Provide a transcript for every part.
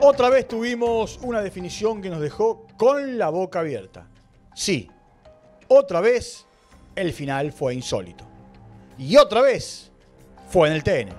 Otra vez tuvimos una definición que nos dejó con la boca abierta. Sí, otra vez el final fue insólito. Y otra vez fue en el TN.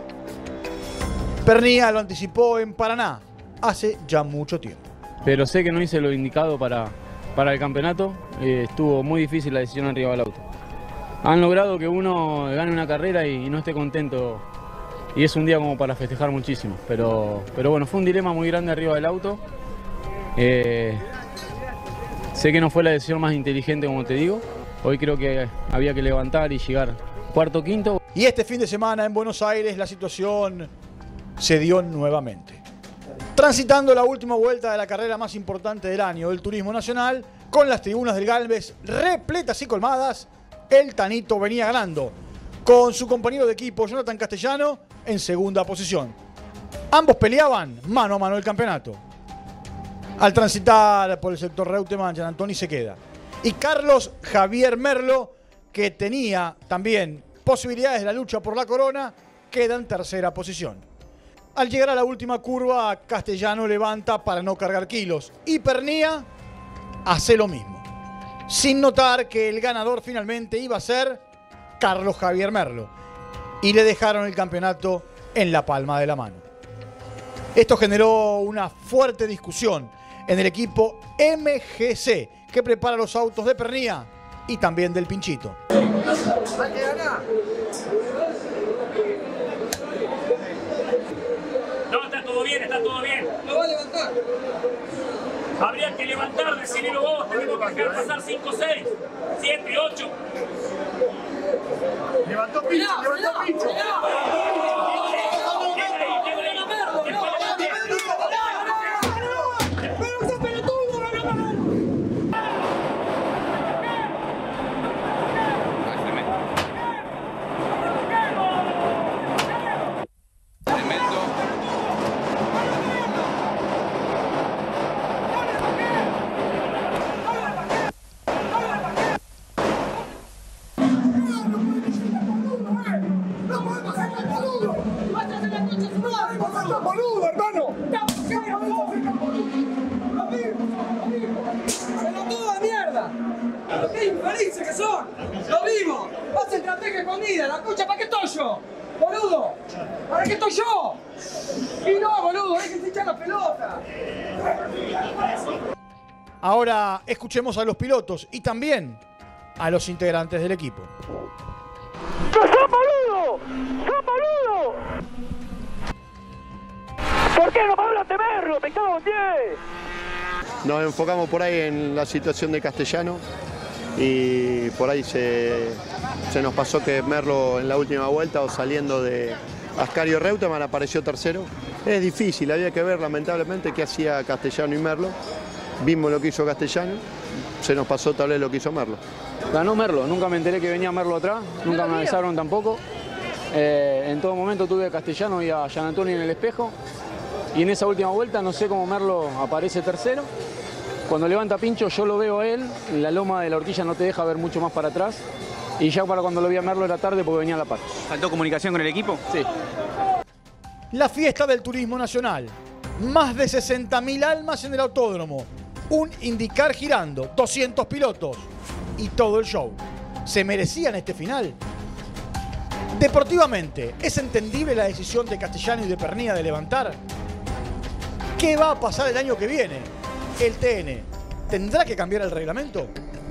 Pernía lo anticipó en Paraná hace ya mucho tiempo. Pero sé que no hice lo indicado para el campeonato. Estuvo muy difícil la decisión arriba del auto. Han logrado que uno gane una carrera y no esté contento. Y es un día como para festejar muchísimo. Pero bueno, fue un dilema muy grande arriba del auto. Sé que no fue la decisión más inteligente, como te digo. Hoy creo que había que levantar y llegar cuarto, quinto. Y este fin de semana en Buenos Aires la situación se dio nuevamente. Transitando la última vuelta de la carrera más importante del año del turismo nacional, con las tribunas del Galvez repletas y colmadas, el Tanito venía ganando, con su compañero de equipo Jonathan Castellano en segunda posición. Ambos peleaban mano a mano el campeonato. Al transitar por el sector Reutemann, Gian Antoni se queda. Y Carlos Javier Merlo, que tenía también posibilidades de la lucha por la corona, queda en tercera posición. Al llegar a la última curva, Castellano levanta para no cargar kilos y Pernía hace lo mismo, sin notar que el ganador finalmente iba a ser Carlos Javier Merlo, y le dejaron el campeonato en la palma de la mano. Esto generó una fuerte discusión en el equipo MGC, que prepara los autos de Pernía y también del Pinchito. Hay que ganar. No, está todo bien, está todo bien. Lo va a levantar. Habría que levantar, decirlo vos, tenemos que dejar pasar 5, 6, 7, 8. Levantó Pincho, levantó Pincho. ¡Boludo, hermano! ¡Pelotudo de mierda! ¡Qué infelices que son! ¡Lo vimos! ¡Hacen estrategia escondida! ¡La concha, ¿para qué estoy yo? ¡Boludo! ¿Para qué estoy yo? Y no, boludo, déjense echar la pelota. Ahora escuchemos a los pilotos y también a los integrantes del equipo. ¡Sos boludo! ¡Sos boludo! ¿Por qué no me hablas de Merlo? ¡Te cago en 10! Nos enfocamos por ahí en la situación de Castellano y por ahí se nos pasó que Merlo en la última vuelta o saliendo de Ascario Reutemann apareció tercero. Es difícil, había que ver lamentablemente qué hacía Castellano y Merlo. Vimos lo que hizo Castellano, se nos pasó tal vez lo que hizo Merlo. Ganó Merlo, nunca me enteré que venía Merlo atrás, nunca me avisaron tampoco. En todo momento tuve a Castellano y a Gian Antoni en el espejo. Y en esa última vuelta no sé cómo Merlo aparece tercero. Cuando levanta Pincho yo lo veo a él, la loma de la horquilla no te deja ver mucho más para atrás. Y ya para cuando lo vi a Merlo era tarde porque venía a la par. ¿Faltó comunicación con el equipo? Sí. La fiesta del turismo nacional. Más de 60.000 almas en el autódromo. Un IndyCar girando, 200 pilotos y todo el show. ¿Se merecían este final? Deportivamente, ¿es entendible la decisión de Castellano y de Pernía de levantar? ¿Qué va a pasar el año que viene? ¿El TN tendrá que cambiar el reglamento?